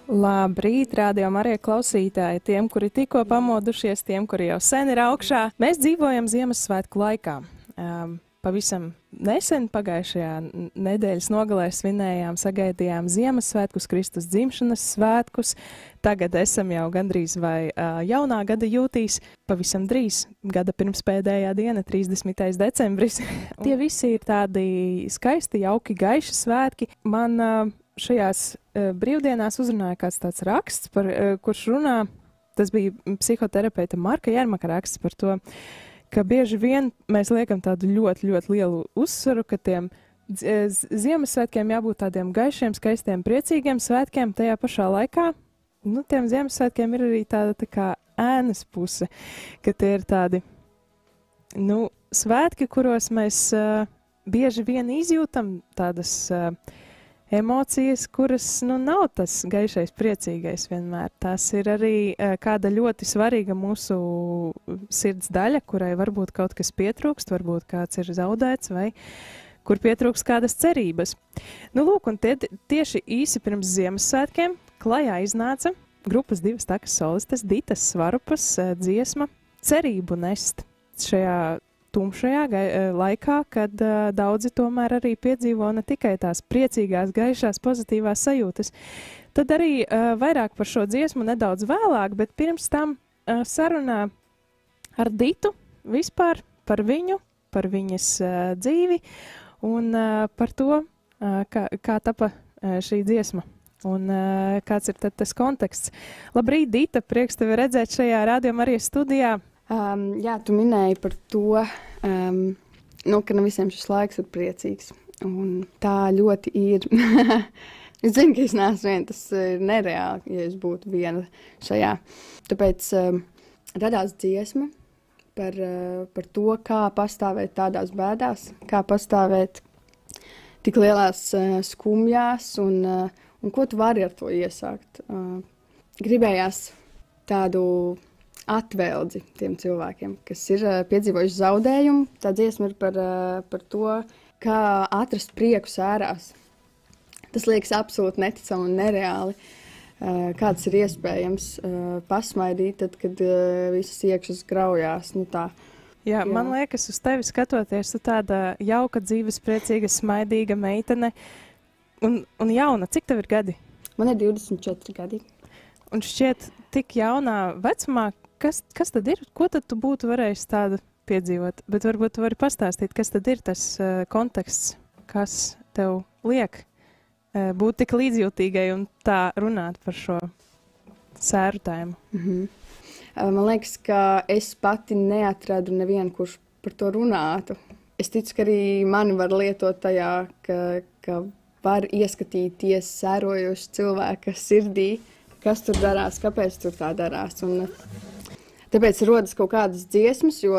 Labrīt, rādio Marija klausītāji, tiem, kuri tikko pamodušies, tiem, kuri jau sen ir augšā. Mēs dzīvojam Ziemassvētku laikā. Pavisam nesen pagājušajā nedēļas nogalē svinējām, sagaidījām Ziemassvētkus, Kristus dzimšanas svētkus. Tagad esam jau gandrīz vai jaunā gada jūtīs, pavisam drīz, gada pirms pēdējā diena, 30. decembris. Tie visi ir tādi skaisti, jauki, gaiši svētki. Man šajās brīvdienās uzrunāja kāds tāds raksts, kurš runā, tas bija psihoterapeita Marka Jermaka raksts par to, ka bieži vien mēs liekam tādu ļoti, ļoti lielu uzsvaru, ka tiem Ziemassvētkiem jābūt tādiem gaišiem, skaistiem, priecīgiem svētkiem. Tajā pašā laikā, tiem Ziemassvētkiem ir arī tāda tā kā ēnas puse, ka tie ir tādi, svētki, kuros mēs bieži vien izjūtam tādas emocijas, kuras, nav tas gaišais, priecīgais vienmēr. Tās ir arī kāda ļoti svarīga mūsu sirds daļa, kurai varbūt kaut kas pietrūkst, varbūt kāds ir zaudēts vai kur pietrūkst kādas cerības. Lūk, un tieši īsi pirms Ziemassvētkiem klajā iznāca grupas Divas takas solistes Ditas Svarupas dziesma Cerību nest šajā tumšajā laikā, kad daudzi tomēr arī piedzīvo ne tikai tās priecīgās, gaišās, pozitīvās sajūtas. Tad arī vairāk par šo dziesmu nedaudz vēlāk, bet pirms tam sarunā ar Ditu vispār par viņu, par viņas dzīvi un par to, kā tapa šī dziesma. Un kāds ir tad tas konteksts. Labrīt, Dita, prieks tevi redzēt šajā Rādio Marijas studijā. Jā, tu minēji par to, ka ne visiem šis laiks ir priecīgs. Un tā ļoti ir. Es zinu, ka es neesmu viena, tas ir nereāli, ja es būtu viena šajā. Tāpēc radās dziesma par to, kā pastāvēt tādās bēdās, kā pastāvēt tik lielās skumjās un ko tu vari ar to iesākt. Gribējās tādu atveldzi tiem cilvēkiem, kas ir piedzīvojuši zaudējumu. Tā dziesma ir par to, kā atrast prieku sērās. Tas liekas absolūti neticami un nereāli. Kāds ir iespējams pasmaidīt, tad, kad visas iekšas graujās. Tā. Jā, man liekas, uz tevi skatoties, tu tāda jauka, dzīves, priecīga, smaidīga meitene un jauna. Cik tev ir gadi? Man ir 24 gadi. Un šķiet tik jaunā vecumā, kas tad ir? Ko tad tu būtu varējis tādu piedzīvot? Bet varbūt tu vari pastāstīt, kas tad ir tas konteksts, kas tev liek būt tik līdzjūtīgai un tā runāt par šo sēru tēmu? Man liekas, ka es pati neatradu nevienu, kurš par to runātu. Es ticu, ka arī mani var lietot tajā, ka var ieskatīties sērojoši cilvēka sirdī, kas tur darās, kāpēc tur tā darās. Un tāpēc rodas kaut kādas dziesmas, jo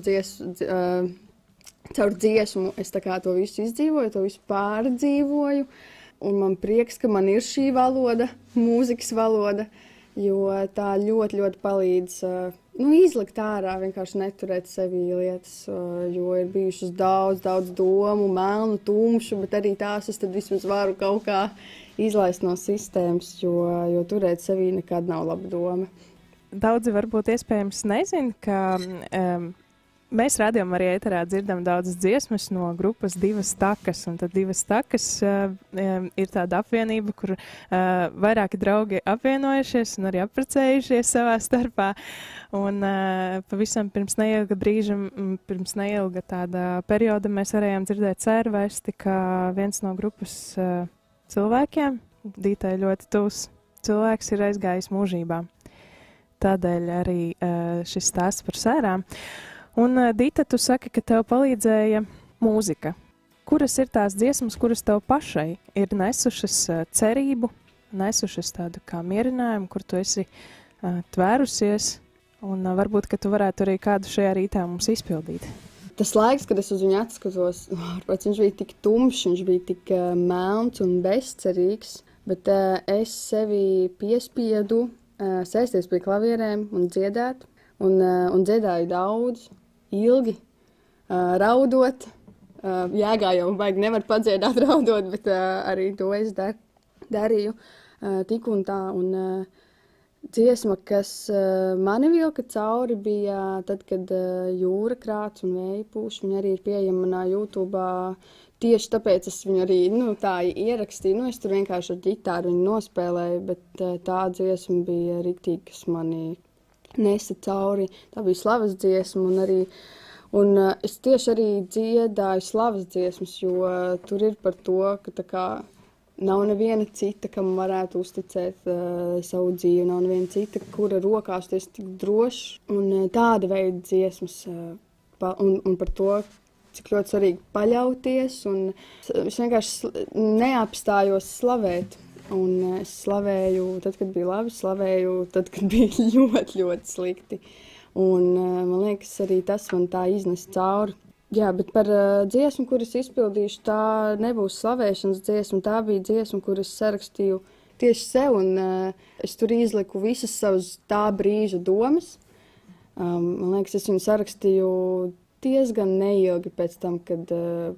caur dziesmu es tā kā to visu izdzīvoju, to visu pārdzīvoju. Un man prieks, ka man ir šī valoda, mūzikas valoda, jo tā ļoti, ļoti palīdz izlikt ārā, vienkārši neturēt sevī lietas, jo ir bijušas daudz domu, melnu, tumšu, bet arī tās es tad vismaz varu kaut kā izlaist no sistēmas, jo turēt sevī nekad nav laba doma. Daudzi varbūt iespējams nezin, ka mēs rādījām arī ēterā dzirdam daudzas dziesmas no grupas Divas takas, un tad Divas takas ir tāda apvienība, kur vairāki draugi apvienojušies un arī apprecējušies savā starpā, un pavisam pirms neilga tāda perioda mēs varējām dzirdēt sērvēsti, ka viens no grupas cilvēkiem, Dītai ļoti tuvs cilvēks, ir aizgājis mūžībā. Tādēļ arī šis stāsts par sērām. Un, Dita, tu saki, ka tev palīdzēja mūzika. Kuras ir tās dziesmas, kuras tev pašai ir nesušas cerību, nesušas tādu kā mierinājumu, kur tu esi tvērusies, un varbūt, ka tu varētu arī kādu šajā rītā mums izpildīt? Tas laiks, kad es uz viņu atskatos, viņš bija tik tumšs, viņš bija tik melns un bezcerīgs, bet es sevi piespiedu sēsties pie klavierēm un dziedāt, un dziedāju daudz, ilgi, raudot. Jēgā jau baigi nevar padziedāt raudot, bet arī to es darīju. tik un tā. Un dziesma, kas mani vilka cauri, bija tad, kad jūra krāts un vēja pūš. Viņa arī ir pieejama manā YouTube'ā. Tieši tāpēc es viņu arī tā ierakstīju. Es tur vienkārši ar ģitāru viņu nospēlēju, bet tā dziesma bija riktīgi, kas mani nesa cauri. Tā bija slavas dziesma un es tieši arī dziedāju slavas dziesmas, jo tur ir par to, ka tā kā nav neviena cita, kam varētu uzticēt savu dzīvi, nav neviena cita, kura rokās tu esi tik drošs. Un tāda veida dziesmas un par to, cik ļoti svarīgi paļauties, un es vienkārši neapstājos slavēt. Un es slavēju tad, kad bija labi, slavēju tad, kad bija ļoti, ļoti slikti. Un man liekas, arī tas man tā iznes cauri. Jā, bet par dziesmu, kuras izpildīšu, tā nebūs slavēšanas dziesma, tā bija dziesma, kuras sarakstīju tieši sev, un es tur izliku visas savas tā brīža domas. Man liekas, es viņu sarakstīju diezgan neilgi pēc tam, kad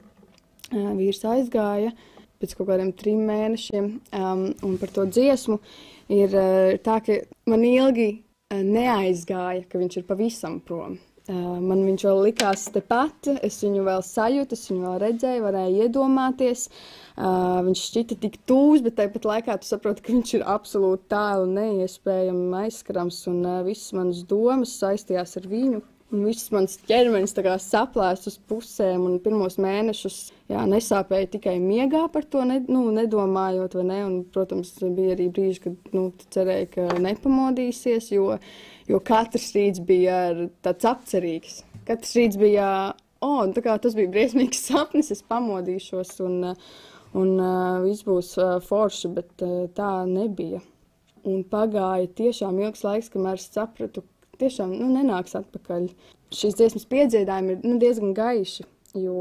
vīrs aizgāja, pēc kaut kādiem 3 mēnešiem. Un par to dziesmu ir tā, ka man ilgi neaizgāja, ka viņš ir pavisam prom. Man viņš vēl likās tepat, es viņu vēl sajūtu, es viņu vēl redzēju, varēju iedomāties. Viņš šķita tik tūs, bet tāpat laikā tu saproti, ka viņš ir absolūti tālu neiespējami aizskrams, un visas manas domas saistījās ar viņu. Un viss mans ķermenis tā kā saplēst uz pusēm, un pirmos mēnešus nesāpēja tikai miegā par to, nedomājot, vai ne. Un, protams, bija arī brīži, kad tu cerēji, ka nepamodīsies, jo katrs rīts bija tāds apcerīgs. Katrs rīts bija, tā kā tas bija briesmīgs sapnis, es pamodīšos, un viss būs forši, bet tā nebija. Un pagāja tiešām ilgs laiks, kamēr es sapratu, tiešām nenāks atpakaļ. Šīs dziesmas piedziedājumi ir diezgan gaiši, jo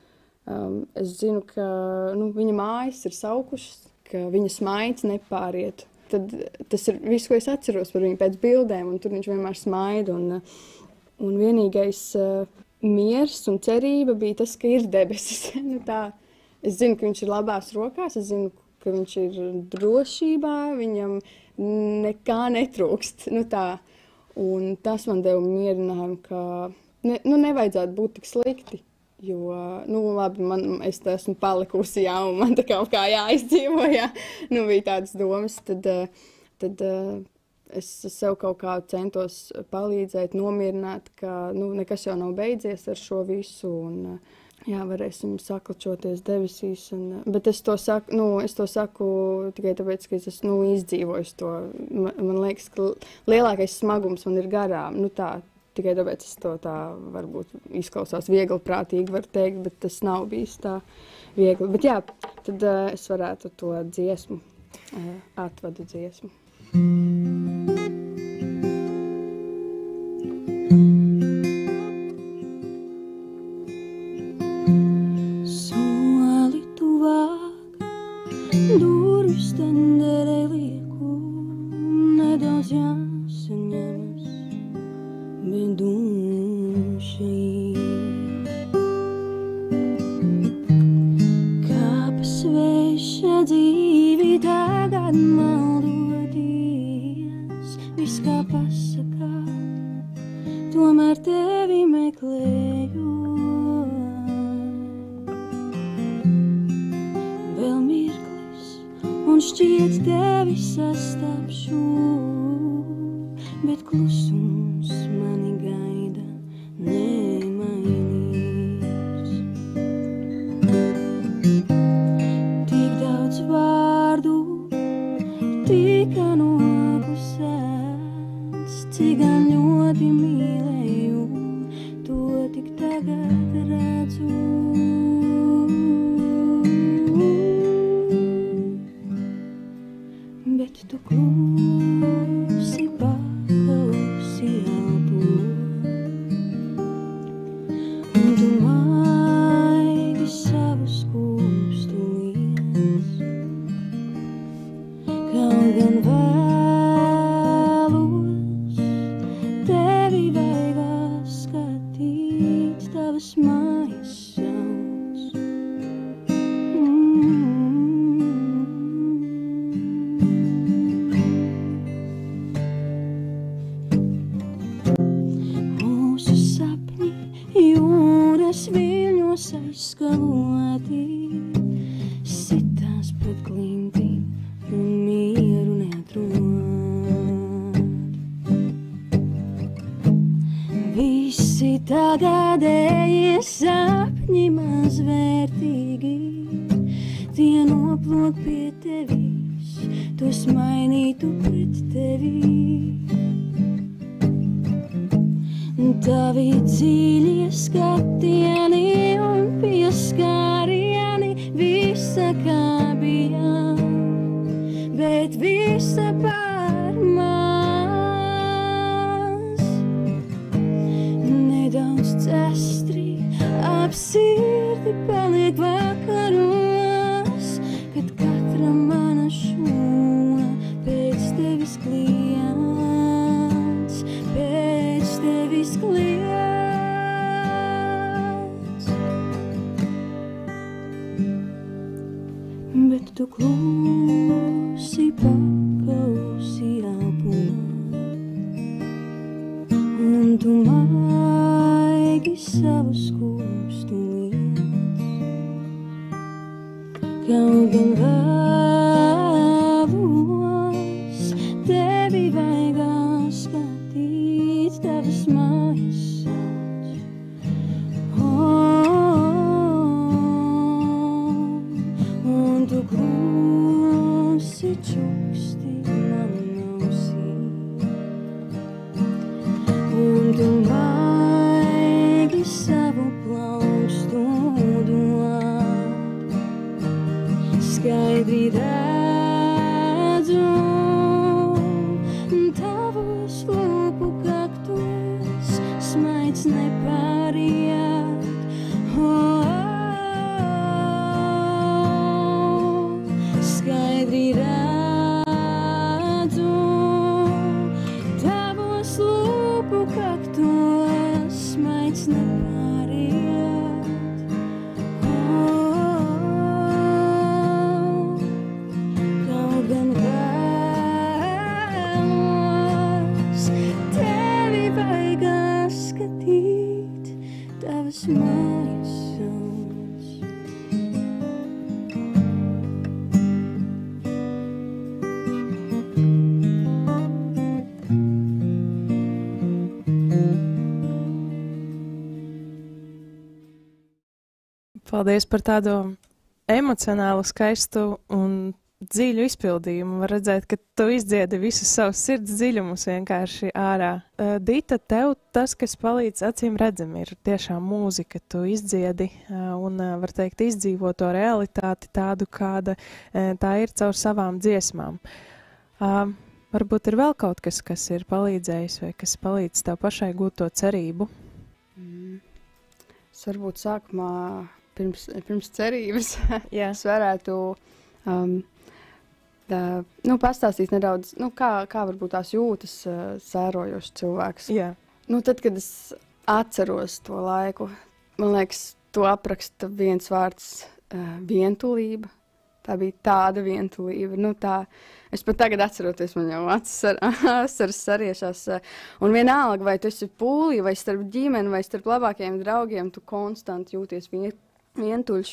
es zinu, ka viņa mājas ir saukušas, ka viņa smaids nepāriet. Tad tas ir viss, ko es atceros par viņu pēc bildēm, un tur viņš vienmēr smaida. Un vienīgais miers un cerība bija tas, ka ir debesis. Es zinu, ka viņš ir labās rokās, es zinu, ka viņš ir drošībā, viņam nekā netrūkst. Un tas man deva mierinājumu, ka nevajadzētu būt tik slikti, jo, labi, es esmu palikusi, un man tā kaut kā jāizdzīvo, bija tādas domas, tad es sev kaut kā centos palīdzēt, nomierināt, ka, nekas jau nav beidzies ar šo visu, un, varēsim saklačoties debesīs, bet es to saku tikai tāpēc, ka es esmu izdzīvojis to. Man liekas, ka lielākais smagums man ir garām. Tikai tāpēc es to tā varbūt izklausās viegli prātīgi var teikt, bet tas nav bijis tā viegli. Bet tad es varētu to dziesmu, atvadu dziesmu. Durvis tenderē lieku, nedaudz jāsaņemas, bet dumša ir. Kā pa sveša dzīvi tagad maldoties, viss kā pasakā, tomēr tevi meklēju. Vēl mirklis, un šķiet tevi sastapšu, bet klusums mani gaida nemainīgs. Tik daudz vārdu tika noklusēts, cik gan ļoti mīlēju, to tik tagad redzu. Bet tu klusi paklausi elpo, un tu maigi savu skūpstu liec. Kaut gan vēlos tevi vaigās skatīt, tavas mājas sauc. aizskaloti, sitās pat klinti un mieru neatrod. Visi tagadējie sapņi mazvērtīgi, tie noplok pie tevis, tos mainītu pret tevi. Tavi dziļie skatieni un pieskārieni, visa kā bija, bet visa par maz. Nedaudz cestri ap sirdi paliek vakaros, kad katra mana šūna pēc tevis kliedz, pēc tevis kliedz. Bet tu klusi paklausi elpo, un tu maigi savus kūstu liec. Kaut gan vēlos tevi vaigā skatīt, tavas mājas sauc. Un tu klusi čuksti man ausī, un tu maigi savu plaukstu dod. Skaidri redzu tavos lūpu kaktos, smaids nepāriet. Skaidri redzu tavos lūpu kaktos, smaids nepāriet. Kaut gan vēlos tevi vaigā skatīt, tavas mājas sauc. Paldies par tādu emocionālu, skaistu un dziļu izpildījumu. Var redzēt, ka tu izdziedi visus savus sirds dziļumus vienkārši ārā. Dita, tev tas, kas palīdz acīm redzam, ir tiešām mūzika. Tu izdziedi un, var teikt, izdzīvo to realitāti tādu, kāda tā ir caur savām dziesmām. Varbūt ir vēl kaut kas, kas ir palīdzējis vai kas palīdz tev pašai gūt to cerību? Es varbūt sākumā pirms cerības Jā. es varētu pastāstīt nedaudz, kā varbūt tās jūtas sērojošs cilvēks. Jā. Tad, kad es atceros to laiku, man liekas, to apraksta viens vārds vientulība. Tā bija tāda vientulība. Es pat tagad atceroties, man jau asaras sariešās. Un vienalga, vai tu esi pūlī, vai starp ģimeni, vai starp labākajiem draugiem, tu konstanti jūties vientuļš.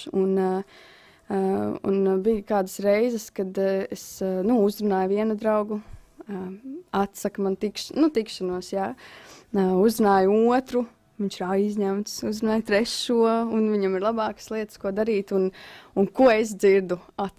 Un bija kādas reizes, kad es uzrunāju vienu draugu, atsaka man tikšanos, jā. Uzrunāju otru, viņš ir aizņemts, uzrunāju trešo, un viņam ir labākas lietas, ko darīt. Un ko es dzirdu?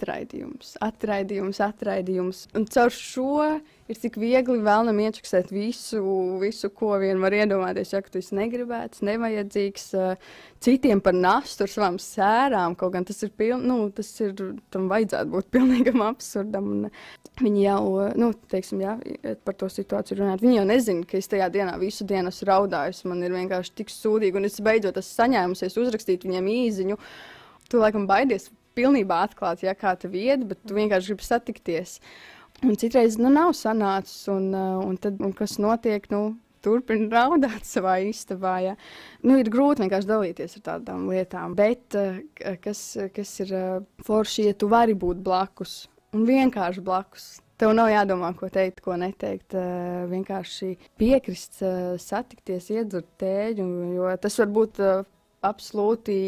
Atraidījums. Un caur šo ir tik viegli vēlnam iečaksēt visu, ko vien var iedomāties, ja, ka tu esi negribēts, nevajadzīgs, citiem par nastu ar savām sērām, kaut gan tas ir tam vajadzētu būt pilnīgam absurdam. Un viņi jau, par to situāciju runāt, viņi jau nezina, ka es tajā dienā visu dienu esmu raudājusi, man ir vienkārši tik sūdīgi, un es beidzot esmu saņēmusies uzrakstīt viņiem īziņu. Tu laikam baidies pilnībā atklāt, ja, kā tev iet, bet tu vienkārši gribi satikties. Un citreiz nav sanācis, un kas notiek, turpina raudāt savā istabā. Ja. Ir grūti vienkārši dalīties ar tādām lietām, bet kas ir forši, ja tu vari būt blakus, un vienkārši blakus. Tev nav jādomā, ko teikt, ko neteikt, vienkārši piekrist, satikties, iedzert tēģu, jo tas var būt absolūti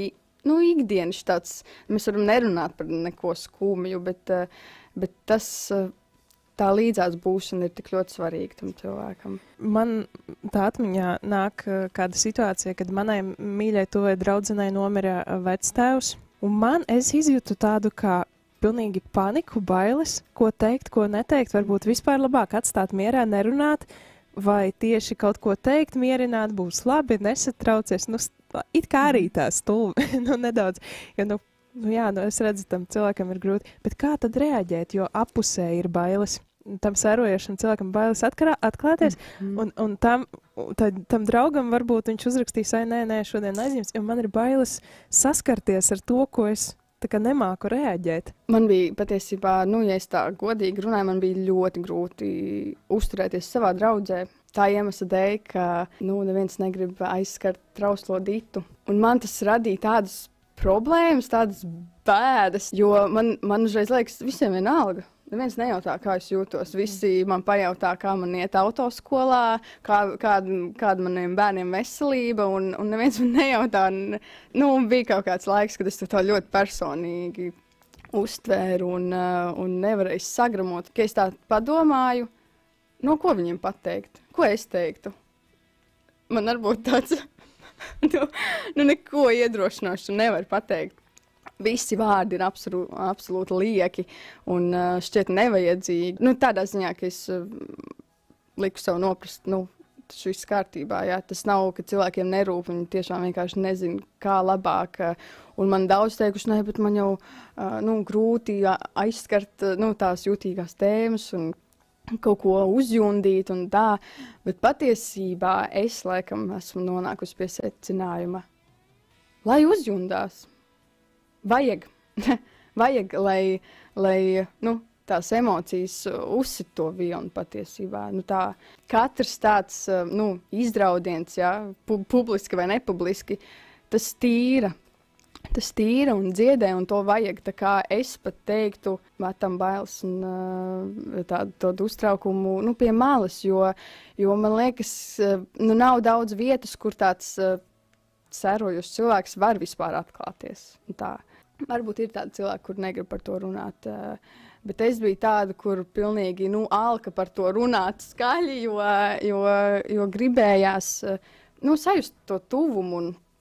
ikdienas tāds, mēs varam nerunāt par neko skumju, bet tas, tā līdzās būšana ir tik ļoti svarīga tam cilvēkam. Man tā atmiņā nāk kāda situācija, kad manai mīļai tuvai draudzenei nomira vectēvs, un es izjūtu tādu kā pilnīgi paniku, bailes, ko teikt, ko neteikt, varbūt vispār labāk atstāt mierā, nerunāt, vai tieši kaut ko teikt, mierināt, būs labi, nesatraucies, it kā arī tā stulbi, nedaudz, jo, es redzu, tam cilvēkam ir grūti, bet kā tad reaģēt, jo apusē ir bailes, tam sērojošam cilvēkam bailes atklāties, un tam draugam varbūt viņš uzrakstīs, nē, šodien aizņems, jo man ir bailes saskarties ar to, ko es tā kā nemāku reaģēt. Man bija patiesībā, ja es tā godīgi runāju, man bija ļoti grūti uzturēties savā draudzē. Tā iemesla dēļ, ka neviens negrib aizskart trauslo Ditu. Un man tas radīja tādas problēmas, tādas bēdas, jo man uzreiz liekas, visiem vienalga. Neviens nejautā, kā es jūtos. Visi man pajautā, kā man iet autoskolā, kāda maniem bērniem veselība, un neviens man nejautā. Bija kaut kāds laiks, kad es to ļoti personīgi uztvēru un nevarēju sagramot. Kad es tā padomāju, ko viņiem pateikt, ko es teiktu. Man varbūt tāds, neko iedrošinošu nevar pateikt. Visi vārdi ir absolūti lieki un šķiet nevajadzīgi. Tādā ziņā, ka es liku sev noprast, tas viss kārtībā. Jā. Tas nav, ka cilvēkiem nerūp, viņi tiešām vienkārši nezina, kā labāk. Un man daudz teikuši, bet man jau grūti aizskart tās jutīgās tēmas un kaut ko uzjundīt un tā. Bet patiesībā es laikam esmu nonākusi pie secinājuma, lai uzjundās. Vajag, lai tās emocijas uzsit to vilni patiesībā. Katrs tāds izraudiens, publiski vai nepubliski, tas tīra un dziedē, un to vajag. Tā kā es pat teiktu, metam bailes un tādu uztraukumu pie malas, jo man liekas, nav daudz vietas, kur tāds sērojošs cilvēks var vispār atklāties. Varbūt ir tādi cilvēki, kur negrib par to runāt, bet es biju tāda, kur pilnīgi alka par to runāt skaļi, jo gribējās sajust to tuvumu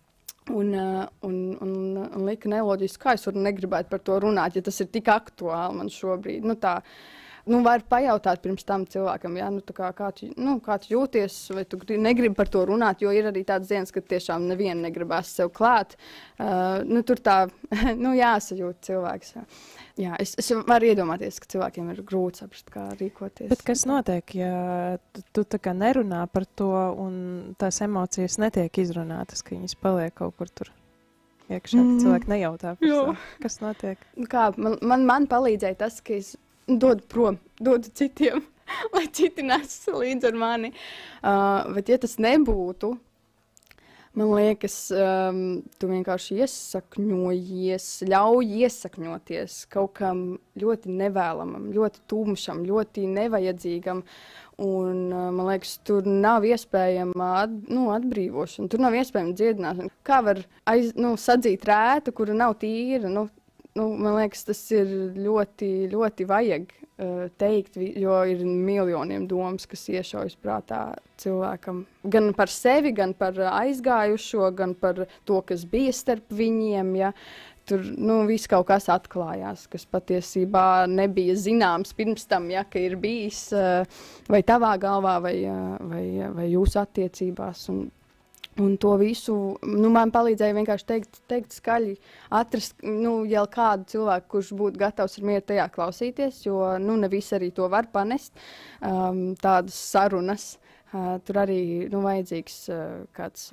un lika neloģiski, kā es varu negribēt par to runāt, ja tas ir tik aktuāli man šobrīd. Var pajautāt pirms tam cilvēkam, kā tu jūties, vai tu negribi par to runāt, jo ir arī tādas dienas, kad tiešām neviena negribās sev klāt. Tur tā, jāsajūt cilvēks. Jā, es varu iedomāties, ka cilvēkiem ir grūti saprast, kā rīkoties. Bet kas notiek, ja tu tā kā nerunā par to un tās emocijas netiek izrunātas, ka viņas paliek kaut kur tur iekšā, ka cilvēki nejautā par to? Kas notiek? Man palīdzēja tas, ka es dodu citiem, lai citi nes līdz ar mani. Bet ja tas nebūtu, man liekas, tu vienkārši iesakņojies, ļauj iesakņoties kaut kam ļoti nevēlamam, ļoti tumšam, ļoti nevajadzīgam. Un, man liekas, tur nav iespējama atbrīvošana, tur nav iespējama dziedināšana. Kā var sadzīt rētu, kura nav tīra? Man liekas, tas ir ļoti, ļoti vajag teikt, jo ir miljoniem domas, kas iešaujas prātā cilvēkam. Gan par sevi, gan par aizgājušo, gan par to, kas bija starp viņiem. Ja. Tur viss kaut kas atklājās, kas patiesībā nebija zināms pirms tam, ja, ka ir bijis vai tavā galvā, vai jūsu attiecībās. Un to visu man palīdzēja vienkārši teikt skaļi, atrast jau kādu cilvēku, kurš būtu gatavs ar mieru tajā klausīties, jo ne visi arī to var panest, tādas sarunas. Tur arī vajadzīgs kāds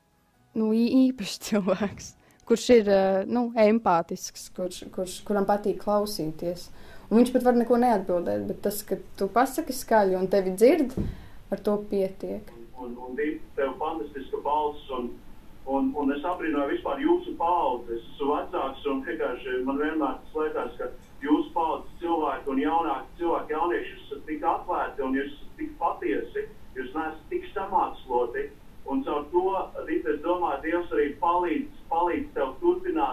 īpašs cilvēks, kurš ir empātisks, kuram patīk klausīties. Un viņš pat var neko neatbildēt, bet tas, ka tu pasaki skaļi un tevi dzird, ar to pietiek. Un tev fantastiska balss, un es abrīnoju vispār jūsu paudzi. Es esmu vecāks, un vienkārši man vienmēr tas liekas, ka jūsu paudzes cilvēki un jaunāki cilvēki, jaunieši, jūs esat tik atvērti, un jūs esat tik patiesi, jūs neesat tik samācsloti, un caur to, Rita, es domāju, Dievs arī palīdz tev turpināt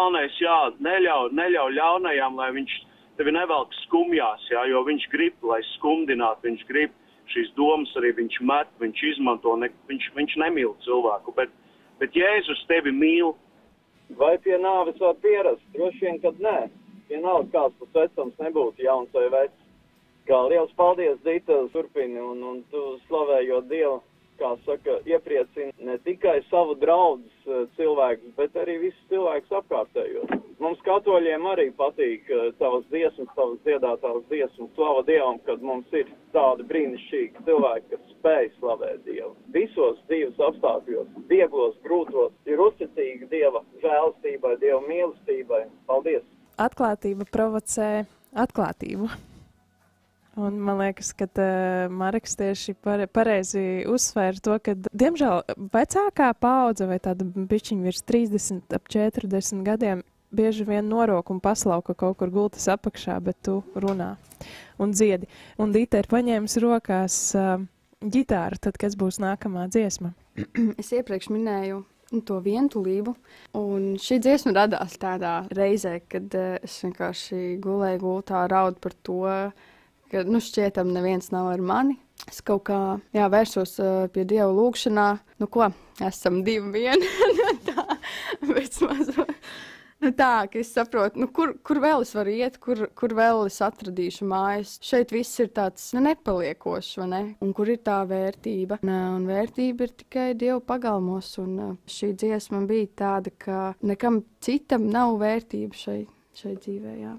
galvenais, jā, neļauj ļaunajam, lai viņš tevi nevelk skumjās, jā, jo viņš grib, lai skumdinātu, viņš grib šīs domas arī viņš met, viņš izmanto, viņš nemīl cilvēku, bet Jēzus tevi mīl. Vai pie nāves var pierast? Droši vien, kad nē. Vienalga, kāds tas vecums nebūtu, jauns vai vecs. Kā liels paldies, Dita, turpini, un tu slavējot Dievu, kā saka, iepriecini ne tikai savu draudus cilvēkus, bet arī visus cilvēkus apkārtējos. Mums katoļiem arī patīk tavas dziesmas, tavas dziedātās dziesmas, slava Dievam, kad mums ir tādi brīnišķīgi cilvēki, kas spēj slavēt Dievu. Visos dzīves apstākļos, vieglos, grūtos, ir uzticīgi Dieva žēlastībai, Dieva mīlestībai. Paldies! Atklātība provocē atklātību. Un man liekas, ka Mareks tieši pareizi uzsvēra to, ka, diemžēl, vecākā paudze vai tāda bišķiņa virs 30, ap 40 gadiem bieži vien norok un paslauka kaut kur gultas apakšā, bet tu runā un dziedi. Un Dita ir paņēmis rokās ģitāru, tad kas būs nākamā dziesma? Es iepriekš minēju to vientulību, un šī dziesma radās tādā reizē, kad es vienkārši gulēju gultā raud par to, ka, šķietam neviens nav ar mani. Es kaut kā, vērsos pie Dieva lūgšanā. Ko, esam 2-1. Tā, bet mazliet. Tā, ka es saprotu, kur vēl es varu iet, kur vēl es atradīšu mājas. Šeit viss ir tāds nepaliekošs, vai ne? Un kur ir tā vērtība? Un vērtība ir tikai Dieva pagalmos, un šī dziesma bija tāda, ka nekam citam nav vērtība šai dzīvē, jā.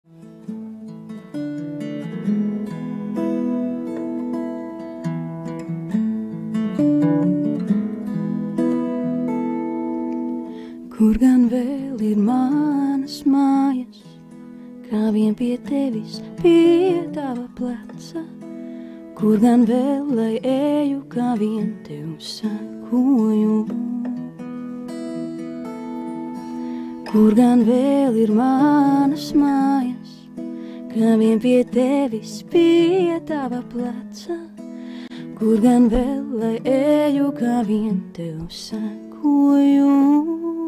Kur gan vēl ir manas mājas, kā vien pie tevis, pie tava pleca? Kur gan vēl, lai eju, kā vien tev sekoju? Kur gan vēl ir manas mājas, kā vien pie tevis, pie tava pleca? Kur gan vēl, lai eju, kā vien tev sekoju?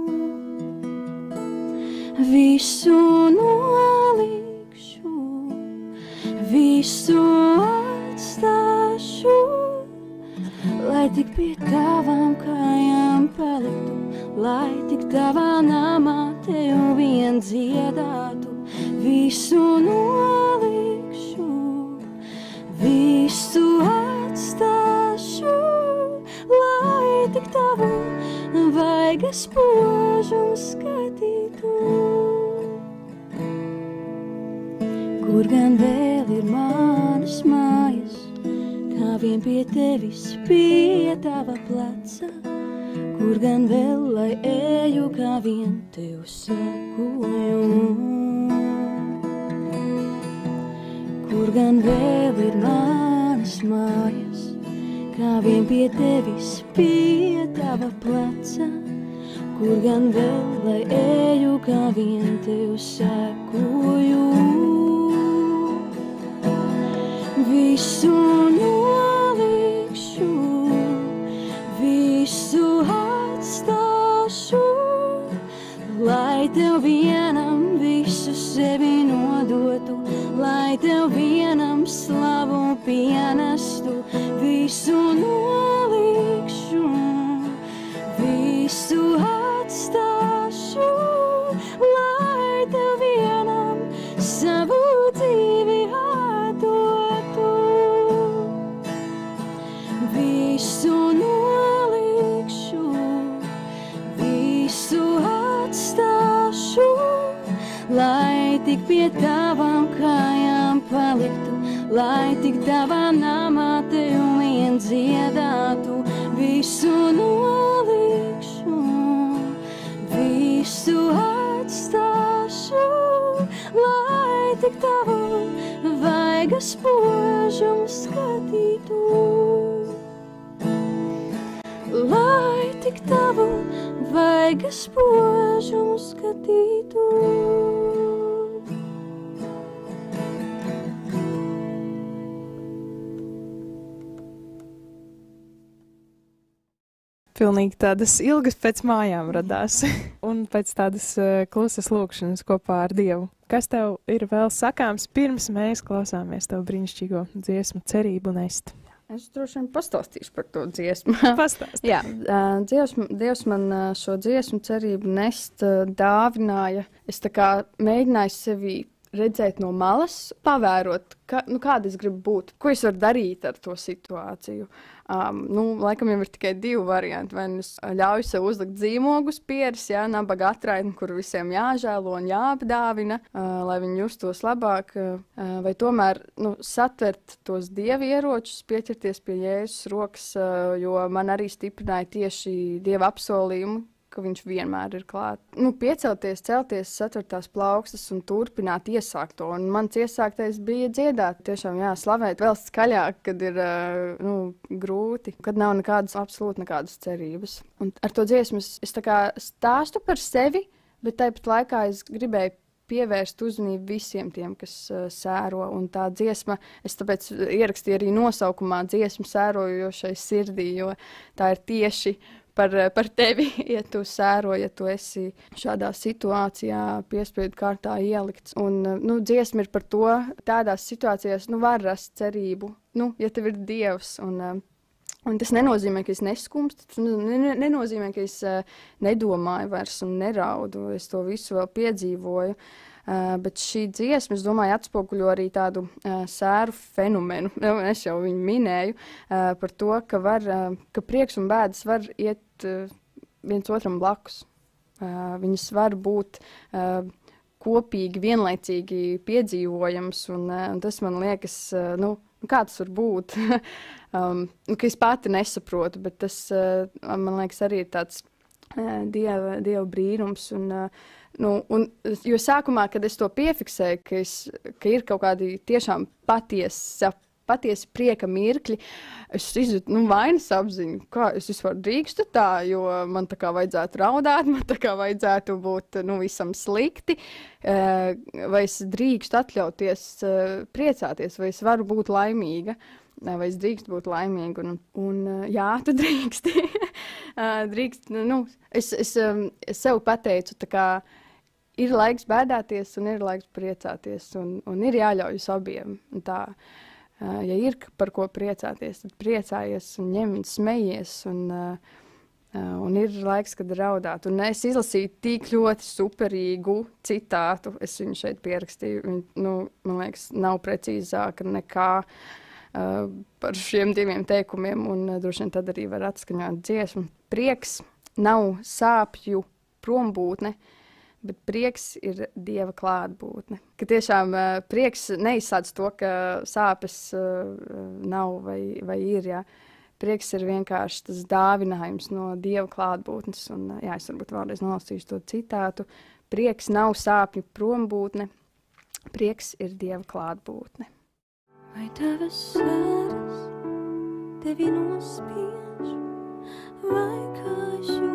Visu nolikšu, visu atstāšu, lai tik pie tavām kājām paliktu, lai tik tavā namā tev vien dziedātu. Visu nolikšu, visu atstāšu, lai tik tavu vaigas spožumu skatītu. Kur gan vēl ir manas mājas, kā vien pie tevis, pie tava pleca? Kur gan vēl, lai eju, kā vien tev sekoju? Kur gan vēl ir manas mājas, kā vien pie tevis, pie tava pleca? Kur gan vēl, lai eju, kā vien tev sekoju? Visu nolikšu, visu atstāšu, lai tev vienam visu sevi nodotu, lai tev vienam slavu pienestu. Visu nolikšu, visu atstāšu, lai tev vienam savu dzīvi atdotu. Visu nolikšu, visu atstāšu, lai tik pie tavām kājām paliktu, lai tik tavā namā tev vien dziedātu. Visu nolikšu, visu atstāšu, lai tik tavu vaigas spožumu skatītu. Lai tik tavu vaigas spožumu skatītu. Pilnīgi tādas ilgas pēc mājām radās un pēc tādas klusas lūkšanas kopā ar Dievu. Kas tev ir vēl sakāms, pirms mēs klausāmies tavu brīnišķīgo dziesmu Cerību nest? Es droši vien pastāstīšu par to dziesmu. Pastāst. Jā, Dievs man šo dziesmu Cerību nest dāvināja. Es tā kā mēģināju sevi redzēt no malas, pavērot, kāda es gribu būt, ko es varu darīt ar to situāciju. Laikam jau ir tikai 2 varianti. Vai es ļauju sev uzlikt zīmogus pieres, nabaga atraitni, kur visiem jāžēlo un jāapdāvina, lai viņi justos labāk, vai tomēr satvert tos Dieva ieročus, pieķerties pie Jēzus rokas, jo man arī stiprināja tieši Dieva apsolījumu, ka viņš vienmēr ir klāt. Piecelties, celties, satvert tās plaukstas un turpināt iesākt to. Un mans iesāktais bija dziedāt, tiešām slavēt vēl skaļāk, kad ir grūti, kad nav absolūti nekādas cerības. Un ar to dziesmu es tā kā stāstu par sevi, bet tāpat laikā es gribēju pievērst uzmanību visiem tiem, kas sēro. Un tā dziesma, es tāpēc ierakstīju arī nosaukumā dziesmu sērojošai sirdī, jo tā ir tieši par tevi, ja tu sēro, ja tu esi šādā situācijā piespiedu kārtā ielikts. Un, dziesma ir par to, tādās situācijās, var rast cerību, ja tev ir Dievs. Un tas nenozīmē, ka es neskumstu, tas nenozīmē, ka es nedomāju vairs un neraudu. Es to visu vēl piedzīvoju. Bet šī dziesma, es domāju, atspoguļo arī tādu sēru fenomenu. Es jau viņu minēju par to, ka prieks un bēdas var iet viens otram blakus. Viņas var būt kopīgi, vienlaicīgi piedzīvojams, un tas man liekas, kā tas var būt, ka es pati nesaprotu, bet tas, man liekas, arī ir tāds Dieva brīnums. Jo sākumā, kad es to piefiksēju, ka ir kaut kādi tiešām patiesi prieka mirkļi, es izjūtu vainas apziņu, kā es vispār drīkstu tā, jo man tā kā vajadzētu raudāt, man tā kā vajadzētu būt visam slikti, vai es drīkstu atļauties priecāties, vai es varu būt laimīga. Vai es drīkstu būt laimīga, un jā, tu drīksti. Es sev pateicu, tā kā ir laiks bēdāties un ir laiks priecāties, un ir jāļaujas abiem. Tā, ja ir par ko priecāties, tad priecājies un ņem un smejies, un ir laiks, kad raudāt. Un es izlasīju tik ļoti superīgu citātu, es viņu šeit pierakstīju, man liekas, nav precīzāka nekā par šiem 2 teikumiem, un droši vien tad arī var atskaņot dziesmu. Prieks nav sāpju prombūtne, bet prieks ir Dieva klātbūtne. Ka tiešām prieks neizsāc to, ka sāpes nav vai ir, jā. Prieks ir vienkārši tas dāvinājums no Dieva klātbūtnes, un es varbūt vēlreiz nolasīšu to citātu. Prieks nav sāpju prombūtne, prieks ir Dieva klātbūtne. Vai tavas sēras tevi nospiež, vai kā es